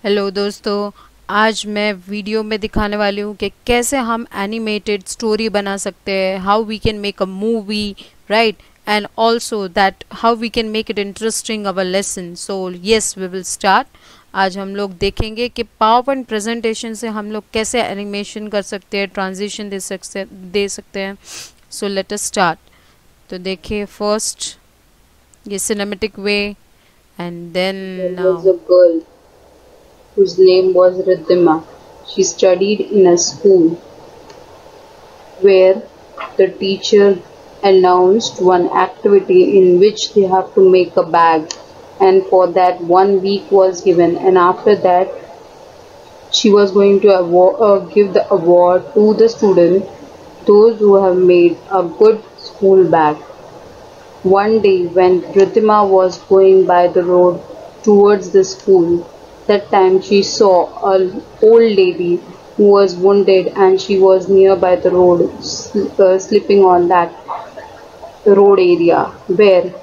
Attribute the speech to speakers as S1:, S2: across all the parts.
S1: Hello दोस्तों। आज मैं वीडियो में दिखाने वाली हूँ कि कैसे हम एनिमेटेड स्टोरी बना सकते हैं, how we can make a movie, right, and also that how we can make it interesting our lesson. So yes, we will start. आज हम लोग देखेंगे कि पावर पॉइंट प्रेजेंटेशन से हम लोग कैसे एनिमेशन कर सकते हैं, ट्रांजिशन दे सकते हैं। So let us start. तो देखिए, फर्स्ट ये cinematic way, and then
S2: There was a girl whose name was Riddhima. She studied in a school where the teacher announced one activity in which they have to make a bag, and for that 1 week was given, and after that she was going to give the award to the student those who have made a good school bag. One day when Riddhima was going by the road towards the school, that time she saw an old lady who was wounded and she was near by the road, slipping on that road area where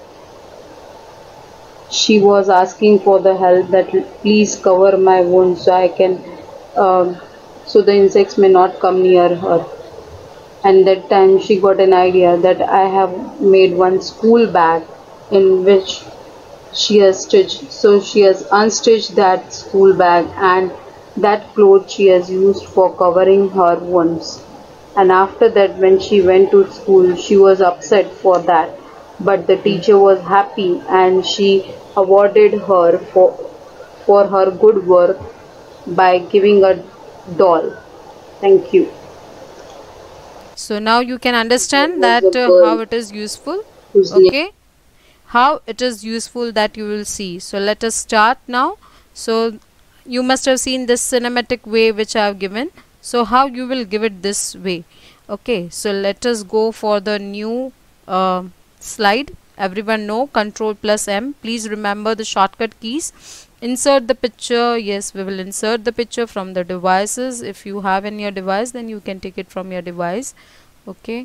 S2: she was asking for the help that please cover my wound so I can, so the insects may not come near her. And that time she got an idea that I have made one school bag in which she has stitched. So she has unstitched that school bag and that cloth she has used for covering her wounds. And after that, when she went to school, she was upset for that. But the teacher was happy and she awarded her for her good work by giving a doll. Thank you.
S1: so now you can
S2: There
S1: understand
S2: was
S1: that
S2: a
S1: how
S2: girl
S1: it is useful.
S2: whose name
S1: Okay, how it is useful, that you will see. So let us start now. So you must have seen this cinematic way which I have given. So how you will give it this way? Okay, so let us go for the new slide. Everyone know Control plus M. Please remember the shortcut keys. Insert the picture. Yes, we will insert the picture from the devices. If you have in your device, then you can take it from your device. Okay,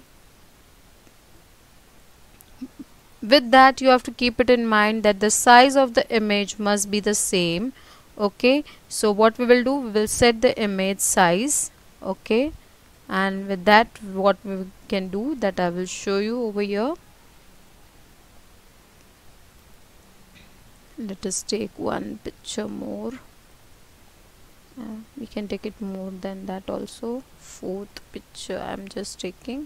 S1: with that you have to keep it in mind that the size of the image must be the same. Okay, so what we will do, we will set the image size. Okay, and with that what we can do, that I will show you over here. Let us take one picture more. We can take it more than that also. Fourth picture I am just taking.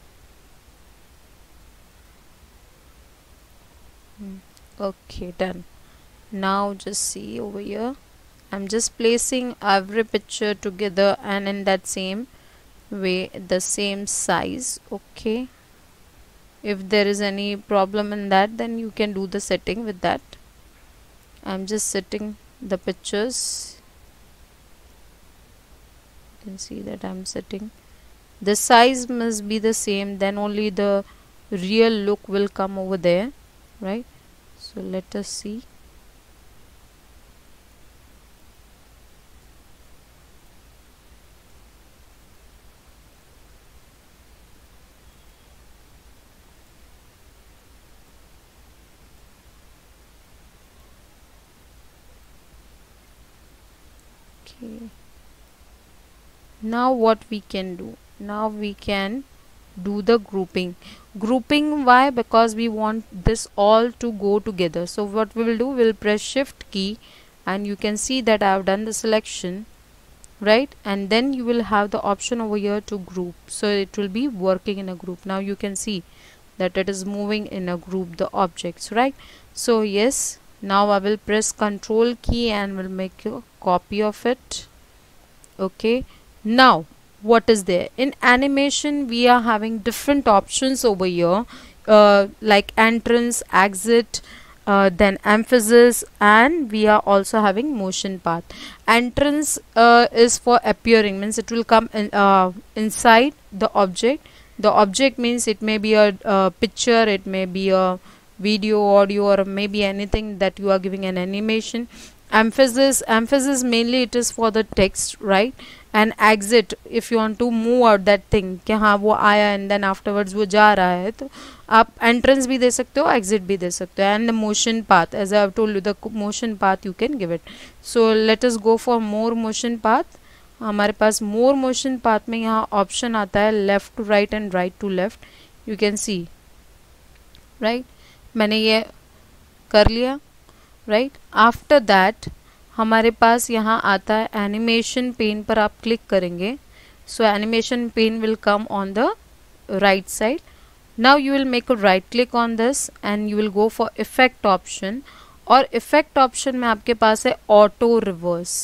S1: Okay, done. Now just see over here, I'm just placing every picture together and in that same way, the same size. Okay, if there is any problem in that, then you can do the setting with that. I'm just setting the pictures. You can see that I'm setting the size must be the same, then only the real look will come over there, right? So let us see. Okay, now what we can do, now we can do the grouping. Why? Because we want this all to go together. So what we will do, we'll press shift key and you can see that I have done the selection, right? And then you will have the option over here to group, so it will be working in a group. Now you can see that it is moving in a group, the objects, right? So yes, now I will press control key and will make a copy of it. Okay, now what is there in animation, we are having different options over here, like entrance, exit, then emphasis, and we are also having motion path. Entrance is for appearing, means it will come inside the object. The object means it may be a picture, it may be a video, audio, or maybe anything that you are giving an animation. Emphasis mainly it is for the text, right? And exit if you want to move out that thing कि हाँ वो आया and then afterwards वो जा रहा है, तो आप एंट्रेंस भी दे सकते हो, एग्जिट भी दे सकते हो. And the motion path, as I have told you, the motion path you can give it. So let us go for more motion path. हमारे पास मोर मोशन पाथ में यहाँ ऑप्शन आता है left to right and right to left. You can see, right, मैंने ये कर लिया, राइट. आफ्टर दैट हमारे पास यहाँ आता है एनिमेशन पेन पर आप क्लिक करेंगे. So animation pane will come on the right side. Now you will make a right click on this and you will go for effect option. और effect option में आपके पास है ऑटो रिवर्स.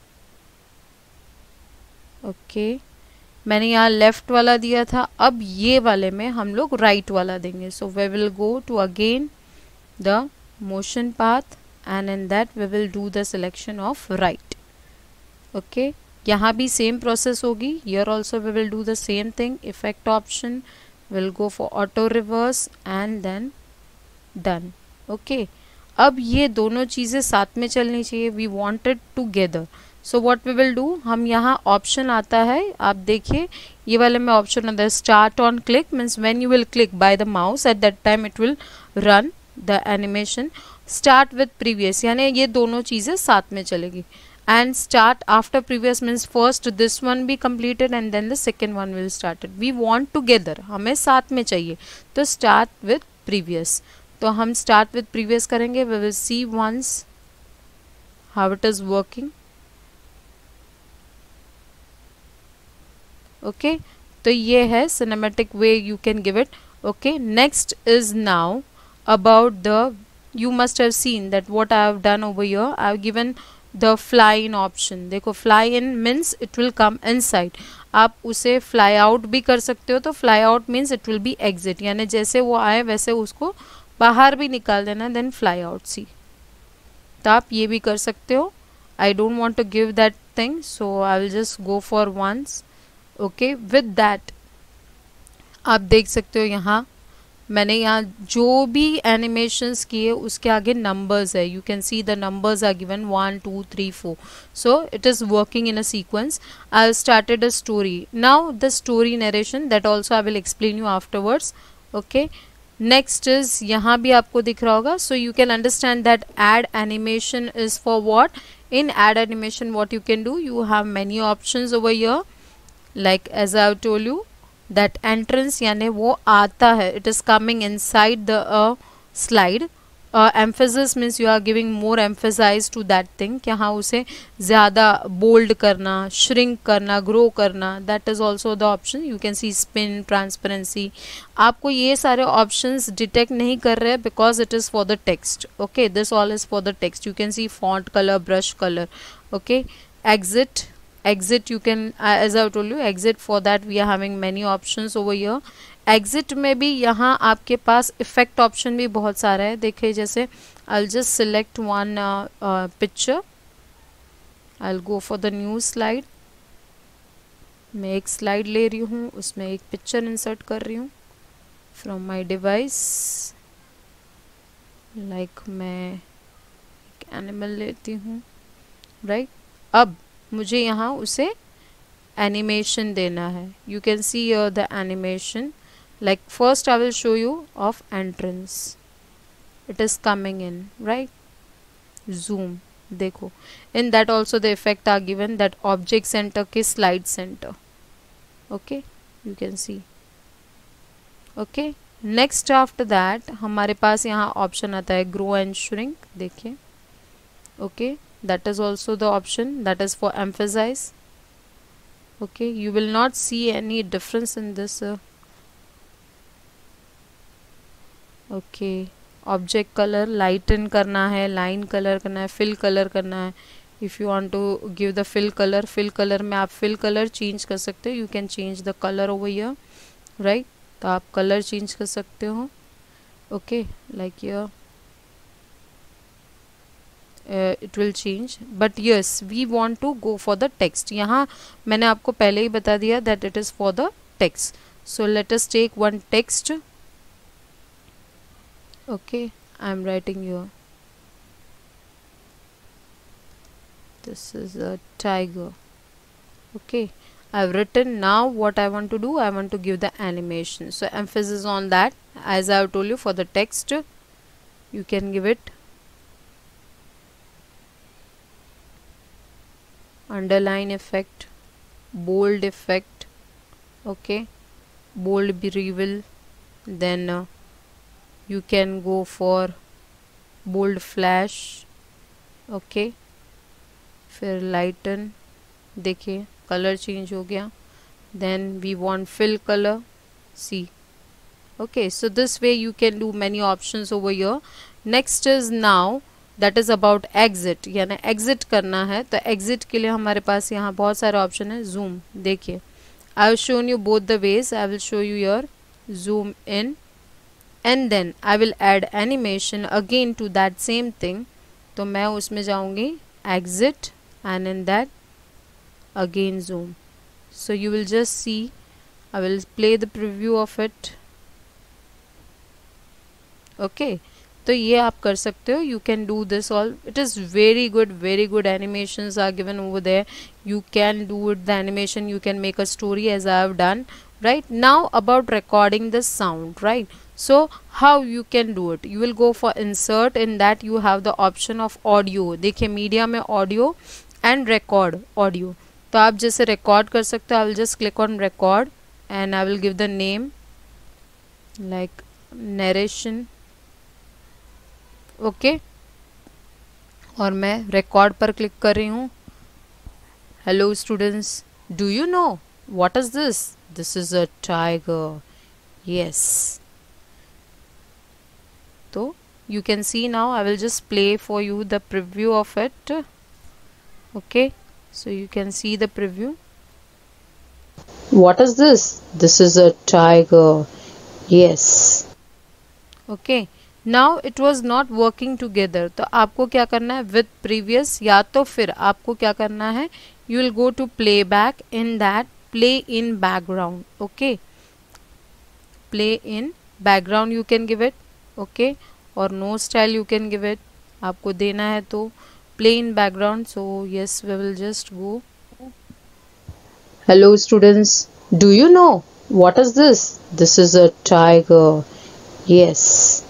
S1: ओके, मैंने यहाँ left वाला दिया था, अब ये वाले में हम लोग राइट वाला देंगे. So we will go to again the motion path and in that we will do the selection of right. Okay, यहाँ भी same process होगी. Here also we will do the same thing. Effect option will go for auto reverse and then done. Okay, अब ये दोनों चीज़ें साथ में चलनी चाहिए. We want it together. So what we will do, हम यहाँ ऑप्शन आता है, आप देखिए ये वाले में ऑप्शन आता है start on click, means when you will click by the mouse at that time it will run the animation. Start with previous, यानी ये दोनों चीज़ें साथ में चलेगी. And start after previous means first this one be completed and then the second one will started. We want together, हमें साथ में चाहिए, तो start with previous. तो हम start with previous करेंगे. We will see once how it is working. Okay, तो ये है cinematic way you can give it. Okay, next is now about the, you must have seen that what I have done over here, I have given the fly in option. देखो fly in means it will come inside. आप उसे fly out भी कर सकते हो, तो fly out means it will be exit, यानी जैसे वो आए वैसे उसको बाहर भी निकाल देना, then fly out. सी, तो आप ये भी कर सकते हो. I don't want to give that thing, so I will just go for once. Okay, with that आप देख सकते हो यहाँ मैंने यहाँ जो भी एनिमेशंस किए उसके आगे नंबर्स है. You can see the numbers are given 1 2 3 4. So it is working in a sequence. I started a story. Now the story narration that also I will explain you afterwards. Okay, next is यहाँ भी आपको दिख रहा होगा. So you can understand that add animation is for what. In add animation what you can do, you have many options over here. Like as I have told you that entrance यानी वो आता है, it is coming inside the slide. Emphasis means you are giving more emphasize to that thing, कि हाँ उसे ज़्यादा bold करना, shrink करना, grow करना. that is also the option. you can see spin, transparency. आपको ये सारे options detect नहीं कर रहे because it is for the text. okay, this all is for the text. you can see font color, brush color. okay, exit you can, as I told you, exit. for that we are having many options over here. exit में भी यहाँ आपके पास effect option भी बहुत सारा है. देखिए जैसे I'll just select one picture. I'll go for the new slide. मैं एक slide ले रही हूँ, उसमें एक picture insert कर रही हूँ from my device. like मैं एक animal लेती हूँ, right. अब मुझे यहाँ उसे एनिमेशन देना है. You can see the animation. Like first I will show you of entrance. It is coming in, right. Zoom देखो, in that also the effect are given that object center के slide center. Okay, you can see. Okay, next after that हमारे पास यहाँ option आता है grow and shrink. देखिए, okay, that is also the option that is for emphasize. okay, you will not see any difference in this. okay, object color lighten करना है, line color करना है, fill color करना है. if you want to give the fill color में आप fill color change कर सकते हो. you can change the color over here, right. तो आप color change कर सकते हो. okay, like here it will change, but yes we want to go for the text. यहाँ मैंने आपको पहले ही बता दिया that it is for the text. so let us take one text. okay, I am writing here. this is a tiger. Okay, I've written. Now what I want to do, I want to give the animation, so emphasis on that. As I've told you, for the text you can give it underline effect, bold effect, okay, bold reveal. Then you can go for bold flash, okay, फिर lighten, देखिए colour change हो गया. Then we want fill color, see. Okay, so this way you can do many options over here. Next is now that is about exit, यानी exit करना है तो exit के लिए हमारे पास यहाँ बहुत सारे ऑप्शन है. zoom, देखिए I have shown you both the ways. I will show you here zoom in, and then I will add animation again to that same thing. तो मैं उसमें जाऊँगी exit and in that again zoom. So you will just see, I will play the preview of it. Okay, तो ये आप कर सकते हो. You can do this all. It is very good animations are given over there. You can do it, the animation, you can make a story as I have done. Right now about recording the sound, right? So how you can do it, you will go for insert. In that you have the option of audio. देखिए media में audio and record audio. तो आप जैसे record कर सकते हो. I will just click on record and I will give the name like narration. ओके, और मैं रिकॉर्ड पर क्लिक कर रही हूँ. Hello students, do you know what is this? This is a tiger. Yes, तो you can see now. I will just play for you the preview of it. Okay, so you can see the preview.
S2: What is this? This is a tiger. Yes.
S1: Okay, now it was not working together. तो आपको क्या करना है with previous, या तो फिर आपको क्या करना है, you will go to playback. In that play in background. Okay, play in background you can give it. Okay, or no style you can give it. आपको देना है तो play in background. So yes, we will just go.
S2: Hello students, do you know what is this? This is a tiger. Yes.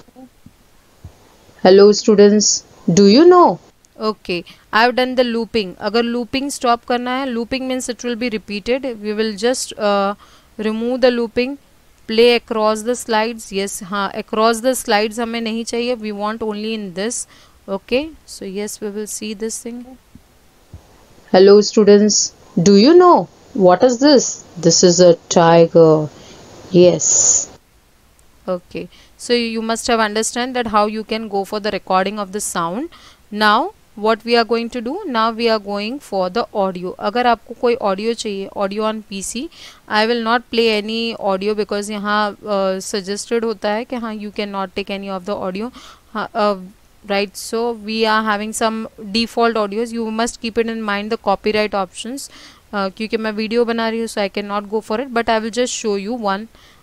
S2: Hello students, do you know?
S1: Okay, I have done the looping. अगर looping stop करना है, looping means it will be repeated. We will just remove the looping. Play across the slides. Yes, हाँ, across the slides हमें नहीं चाहिए. We want only in this. Okay, so yes, we will see this thing.
S2: Hello students, do you know what is this? This is a tiger. Yes.
S1: Okay, so you must have understand that how you can go for the recording of the sound. Now what we are going to do, now we are going for the audio. अगर आपको कोई audio चाहिए, audio on PC, I will not play any audio because यहाँ suggested होता है कि हाँ you cannot take any of the audio. Right, so we are having some default audios. You must keep it in mind the copyright options. क्योंकि मैं video बना रही हूँ, so I cannot go for it, but I will just show you one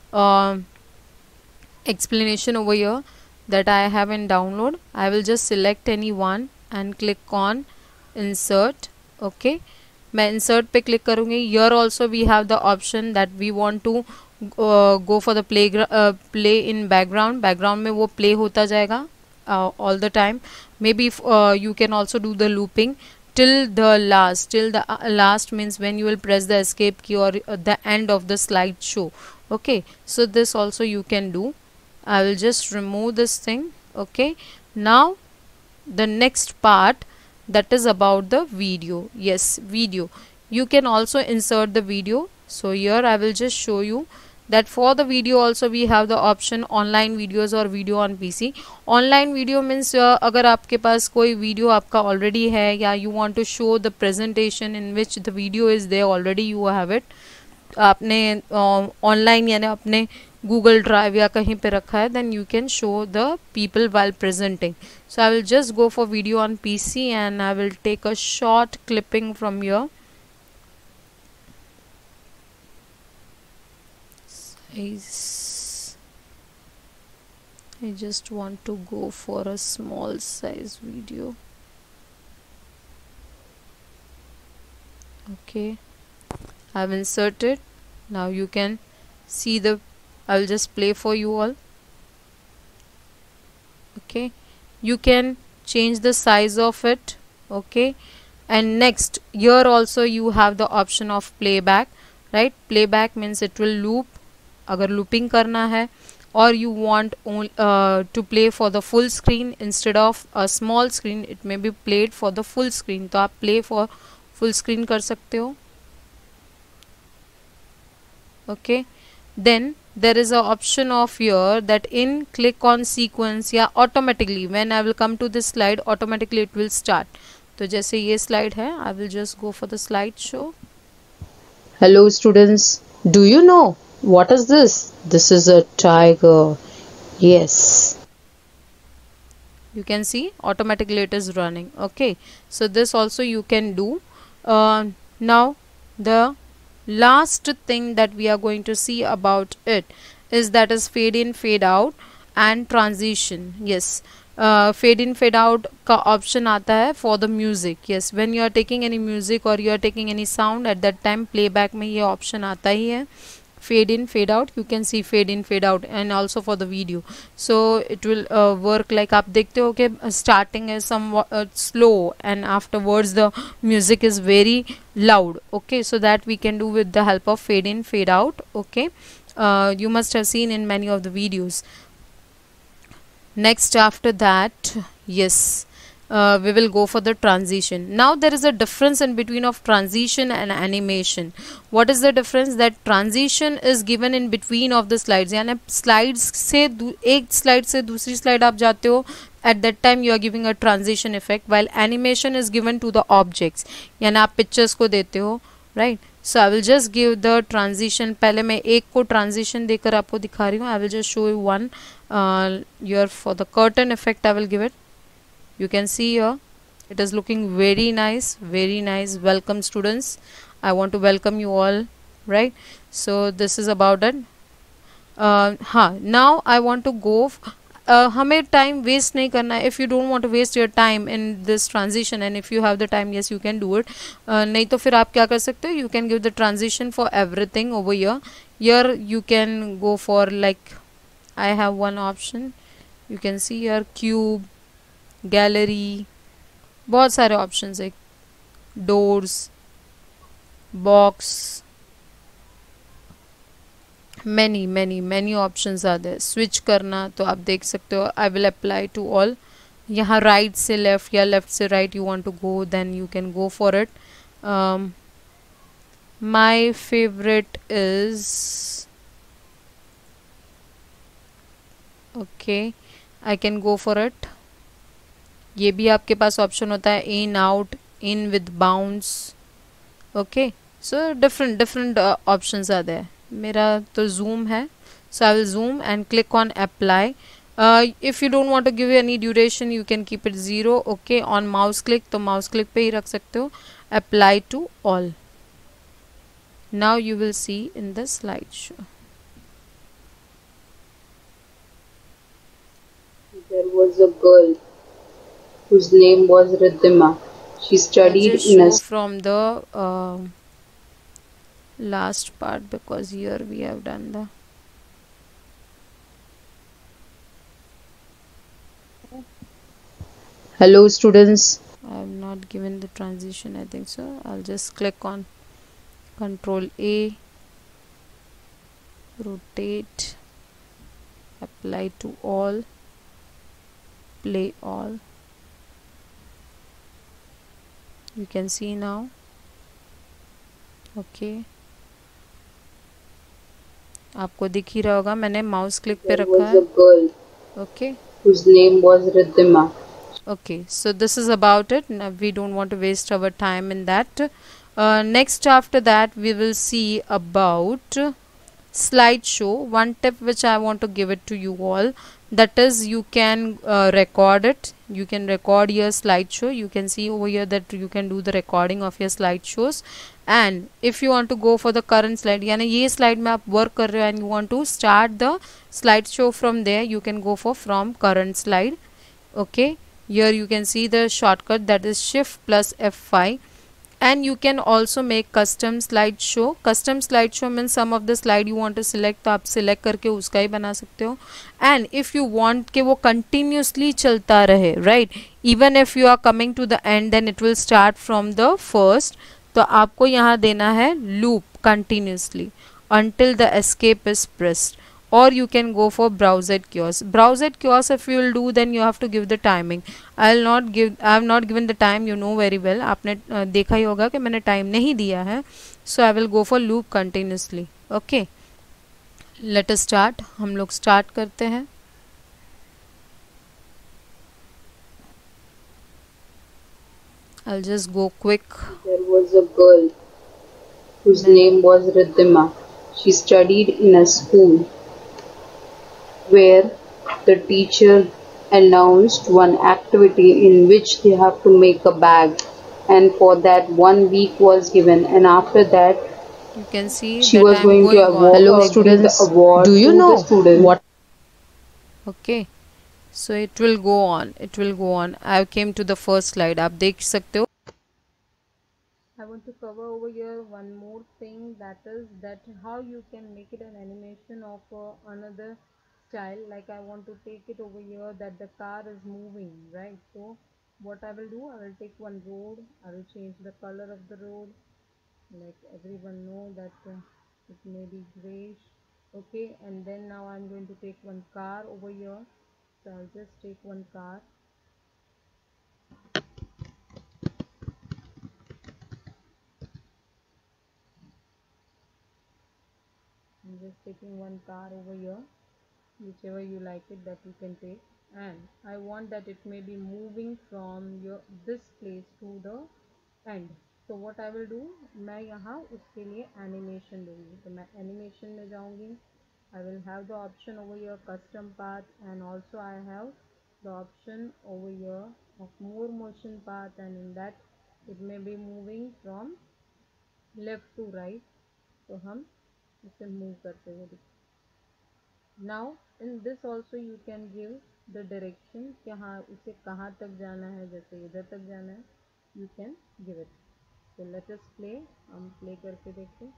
S1: explanation over here that I have in download. I will just select any one and click on insert. Okay, मैं insert पे click करूँगी. Here also we have the option that we want to go for the play in background. Background में वो play होता जाएगा all the time. Maybe if, you can also do the looping till the last. Till the last means when you will press the escape key or the end of the slideshow. Okay, so this also you can do. I will just remove this thing. Okay, now the next part, that is about the video. Yes, video. You can also insert the video. So here I will just show you that for the video also we have the option online videos or video on PC. Online video means अगर आपके पास कोई video आपका already है, या you want to show the presentation in which the video is there already, you have it. आपने online यानी अपने Google Drive या कहीं पे रखा है, then you can show the people while presenting. So I will just go for video on PC and I will take a short clipping from here. I just want to go for a small size video. Okay, I've inserted. Now you can see the, I'll just play for you all. Okay, you can change the size of it. Okay, and next here also you have the option of playback, right? Playback means it will loop अगर looping करना है, or you want to play for the full screen instead of a small screen, it may be played for the full screen, तो आप play for full screen कर सकते हो. Okay, then there is a option of here that in click on sequence, या automatically when I will come to this slide automatically it will start. तो जैसे ये slide है, I will just go for the slideshow.
S2: Hello students, do you know what is this? This is a tiger. Yes.
S1: You can see automatically it is running. Okay, so this also you can do. Now the last thing that we are going to see about it is that is fade in, fade out and transition. Yes, fade in, fade out का option आता है for the music. Yes, when you are taking any music or you are taking any sound, at that time playback में ये option आता ही है. Fade in, fade out, you can see fade in, fade out, and also for the video. So it will work like आप देखते हो कि starting is somewhat slow and afterwards the music is very loud. Okay, so that we can do with the help of fade in, fade out. Okay, you must have seen in many of the videos. Next after that, yes, we will go for the transition. Now there is a difference in between of transition and animation. What is the difference? That transition is given in between of the slides, यानी slides से एक slide से दूसरी slide आप जाते हो, at that time you are giving a transition effect, while animation is given to the objects, यानी आप pictures को देते हो, right? So I will just give the transition. पहले मैं एक को transition देकर आपको दिखा रही हूँ. I will just show you one. Here for the curtain effect I will give it. You can see here it is looking very nice, very nice. Welcome students, I want to welcome you all, right? So this is about it. Now I want to go हमें time waste नहीं करना है. If you don't want to waste your time in this transition, and if you have the time, yes you can do it. नहीं तो फिर आप क्या कर सकते हो, you can give the transition for everything over here. Here you can go for, like, I have one option, you can see here cube, gallery, बहुत सारे options है, doors, box, many options are there. Switch करना तो आप देख सकते हो. I will apply to all. यहाँ right से left या left से right you want to go, then you can go for it. My favorite is, okay, I can go for it. ये भी आपके पास ऑप्शन होता है, in, out, in with bounce. Okay, so different options are there. मेरा तो zoom है, so I will zoom and click on apply. If you don't want to give any duration, you can keep it 0. Okay, on mouse click तो mouse click पे ही रख सकते हो. Apply to all. Now you will see in the slideshow.
S2: There was a girl whose name was Riddhima. She studied
S1: just
S2: in a
S1: show from the last part, because here we have done the
S2: Hello students.
S1: I have not given the transition, I think so. I'll just click on Control A, rotate, apply to all, play all. You can see now. Okay, आपको दिख ही रहा होगा, मैंने mouse click पे
S2: There
S1: रखा
S2: was
S1: है.
S2: a girl
S1: Okay,
S2: whose name was Riddhima.
S1: okay, so this is about it. Now we don't want to waste our time in that. Next after that we will see about slideshow. One tip which I want to give it to you all, that is you can record it. You can record your slideshow. You can see over here that you can do the recording of your slideshows. And if you want to go for the current slide, यानी ये slide में आप work कर रहे हो and you want to start the slideshow from there, you can go for from current slide. Okay, here you can see the shortcut, that is shift plus F5, and you can also make custom slideshow. Custom slideshow means some of the slide you want to select, तो आप select करके उसका ही बना सकते हो. And if you want कि वो continuously चलता रहे, right, even if you are coming to the end then it will start from the first, तो आपको यहाँ देना है loop continuously until the escape is pressed. Or you can go for browser kiosk. Browser kiosk if you will do then you have to give the timing. I have not given the time, you know very well. आपने देखा ही होगा कि मैंने time नहीं दिया है. So I will go for loop continuously. Okay. Let us start. हम लोग start करते हैं. I'll just go quick.
S2: There was a girl whose name was Riddhima. She studied in a school where the teacher announced one activity in which they have to make a bag, and for that 1 week was given, and after that
S1: You can see
S2: she
S1: that
S2: was
S1: I'm
S2: going to
S1: going on.
S3: Hello
S2: give the
S3: students,
S2: award
S3: do you
S2: to the
S3: know
S2: student.
S3: what
S1: Okay. So it will go on. It will go on. I came to the first slide. आप देख सकते हो. I want to cover over here one more thing, that is that how you can make it an animation of another style. Like I want to take it over here that the car is moving, right? So what I will do, I will take one road, I will change the color of the road, like everyone know that it may be grayish. Okay, and then now I'm going to take one car over here. So I'll just take one car. I'm just taking one car over here, whichever you like it that you can take, and I want that it may be moving from your this place to the end. So what I will do, मैं यहाँ उसके लिए animation दूँगी. तो मैं animation में जाऊँगी. I will have the option over here custom path, and also I have the option over here of more motion path, and in that it may be moving from left to right. तो हम इसे move करते हुए दिखाएंगे. Now in this also you can give the direction कि हाँ उसे कहाँ तक जाना है, जैसे इधर तक जाना है, you can give it. So let us play. हम play करके देखते.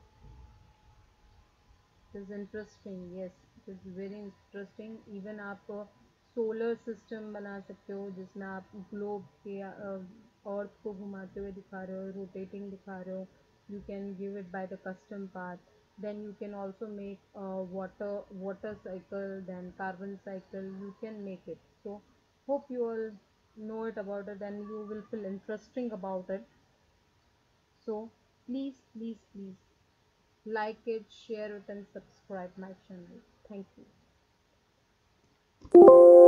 S1: It is interesting. Yes, it is very interesting. Even आप सोलर सिस्टम बना सकते हो जिसमें आप ग्लोब के अर्थ को घुमाते हुए दिखा रहे हो, रोटेटिंग दिखा रहे हो. You can give it by the custom path. Then you can also make water cycle, then carbon cycle. You can make it. So hope you all know it about it and you will feel interesting about it. So please like it, share it, and subscribe my channel. Thank you.